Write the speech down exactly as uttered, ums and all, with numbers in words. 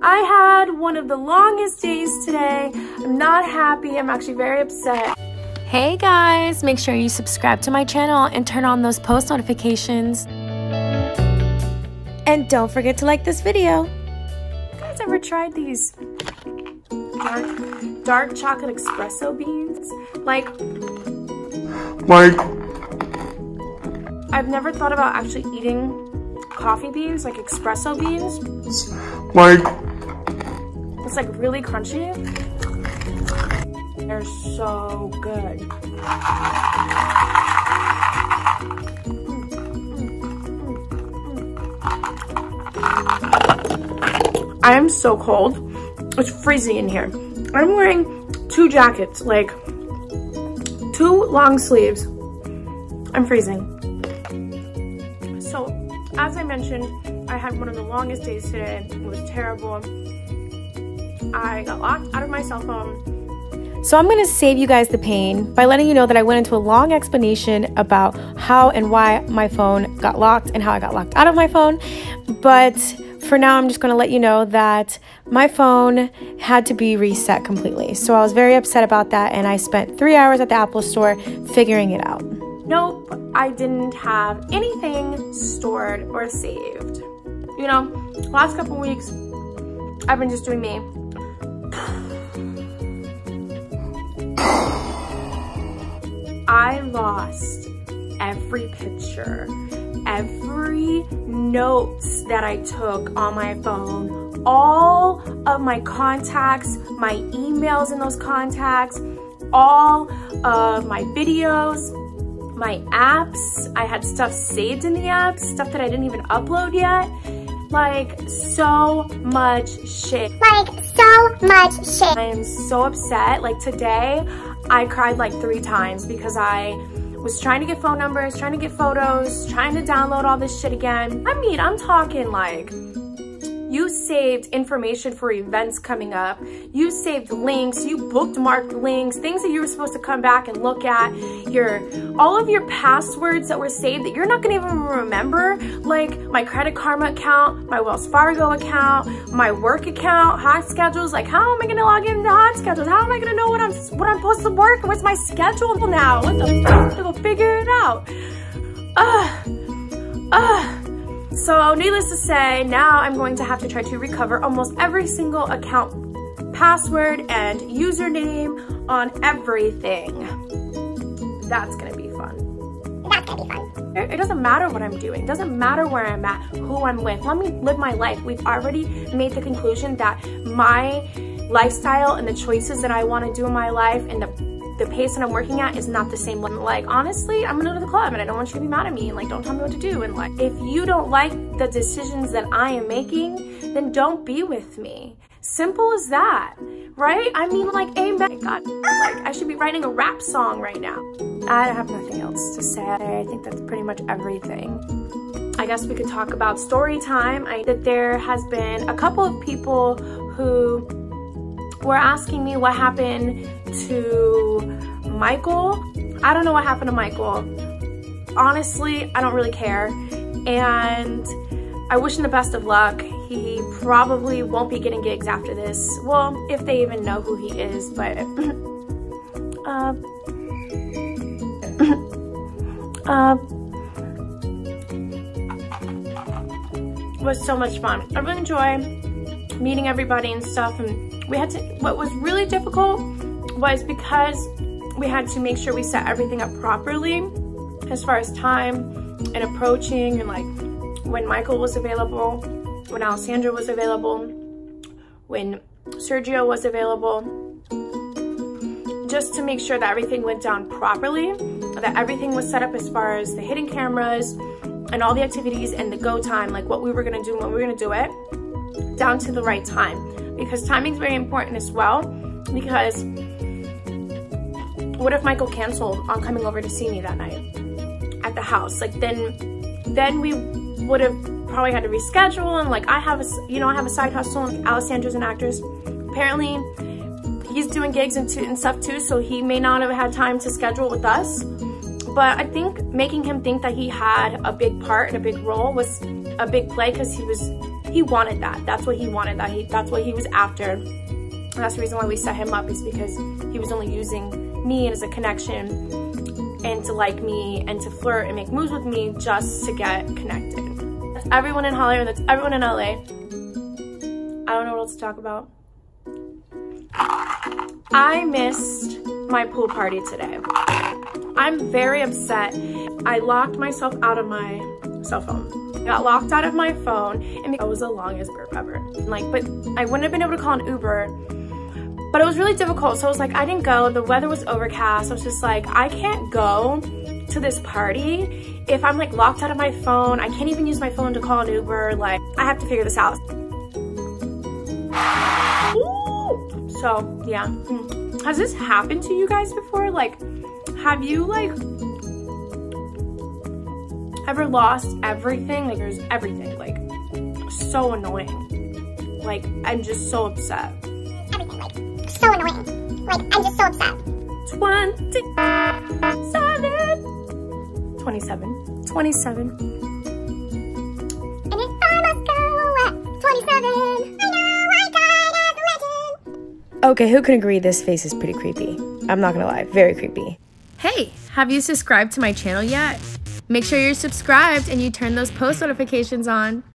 I had one of the longest days today. I'm not happy. I'm actually very upset. Hey guys, make sure you subscribe to my channel and turn on those post notifications. And don't forget to like this video. You guys ever tried these dark, dark chocolate espresso beans? Like, like, I've never thought about actually eating coffee beans, like espresso beans. like, It's like really crunchy. They're so good. I am so cold. It's freezing in here. I'm wearing two jackets, like two long sleeves. I'm freezing. So, as I mentioned, I had one of the longest days today. It was terrible. I got locked out of my cell phone. So I'm gonna save you guys the pain by letting you know that I went into a long explanation about how and why my phone got locked and how I got locked out of my phone. But for now, I'm just gonna let you know that my phone had to be reset completely. So I was very upset about that, and I spent three hours at the Apple store figuring it out. Nope, I didn't have anything stored or saved. You know, last couple weeks, I've been just doing me. I lost every picture, every notes that I took on my phone, all of my contacts, my emails in those contacts, all of my videos, my apps. I had stuff saved in the apps, stuff that I didn't even upload yet. Like, so much shit. Like, so much shit. I am so upset. Like, today, I cried like three times because I was trying to get phone numbers, trying to get photos, trying to download all this shit again. I mean, I'm talking like, you saved information for events coming up. You saved links, you bookmarked links, things that you were supposed to come back and look at. Your, all of your passwords that were saved that you're not gonna even remember, like my Credit Karma account, my Wells Fargo account, my work account, Hot Schedules. Like, how am I gonna log into Hot Schedules? How am I gonna know what I'm what I'm supposed to work? What's my schedule now? What the fuck? I'll figure it out. Ugh. Ugh. So needless to say, now I'm going to have to try to recover almost every single account password and username on everything. That's gonna be fun. That's gonna be fun. It doesn't matter what I'm doing. It doesn't matter where I'm at, who I'm with. Let me live my life. We've already made the conclusion that my lifestyle and the choices that I want to do in my life and the the pace that I'm working at is not the same. Like, honestly, I'm gonna go to the club and I don't want you to be mad at me and like, don't tell me what to do. And like, if you don't like the decisions that I am making, then don't be with me. Simple as that, right? I mean, like, amen. God, like, I should be writing a rap song right now. I have nothing else to say. I think that's pretty much everything. I guess we could talk about story time. I that there has been a couple of people who were asking me what happened to Michael. I don't know what happened to Michael. Honestly, I don't really care. And I wish him the best of luck. He probably won't be getting gigs after this. Well, if they even know who he is, but uh, uh, it was so much fun. I really enjoy meeting everybody and stuff, and we had to, what was really difficult was because we had to make sure we set everything up properly as far as time and approaching, and like when Michael was available, when Alessandra was available, when Sergio was available, just to make sure that everything went down properly, that everything was set up as far as the hidden cameras and all the activities and the go time, like what we were gonna do and when we were gonna do it, down to the right time. Because timing is very important as well, because what if Michael canceled on coming over to see me that night at the house? Like, then then we would have probably had to reschedule, and like I have a, you know, I have a side hustle, and Alessandra's an actress. Apparently he's doing gigs and, and stuff too, so he may not have had time to schedule with us. But I think making him think that he had a big part and a big role was a big play, because he was he wanted that. That's what he wanted. That he that's what he was after. And that's the reason why we set him up, is because he was only using me as a connection and to like me and to flirt and make moves with me just to get connected. That's everyone in Hollywood. That's everyone in L A. I don't know what else to talk about. I missed my pool party today. I'm very upset. I locked myself out of my cell phone. I got locked out of my phone, and it was the longest burp ever. Like, but I wouldn't have been able to call an Uber, but it was really difficult. So I was like, I didn't go. The weather was overcast. I was just like, I can't go to this party if I'm like locked out of my phone. I can't even use my phone to call an Uber. Like, I have to figure this out. So yeah, has this happened to you guys before? Like, have you like ever lost everything? Like, there's everything, like so annoying. Like, I'm just so upset. Everything, like so annoying. Like, I'm just so upset. twenty-seven. twenty-seven. twenty-seven. And if I must go at twenty-seven, I know I died as a legend. Okay, who can agree this face is pretty creepy? I'm not gonna lie, very creepy. Hey, have you subscribed to my channel yet? Make sure you're subscribed and you turn those post notifications on.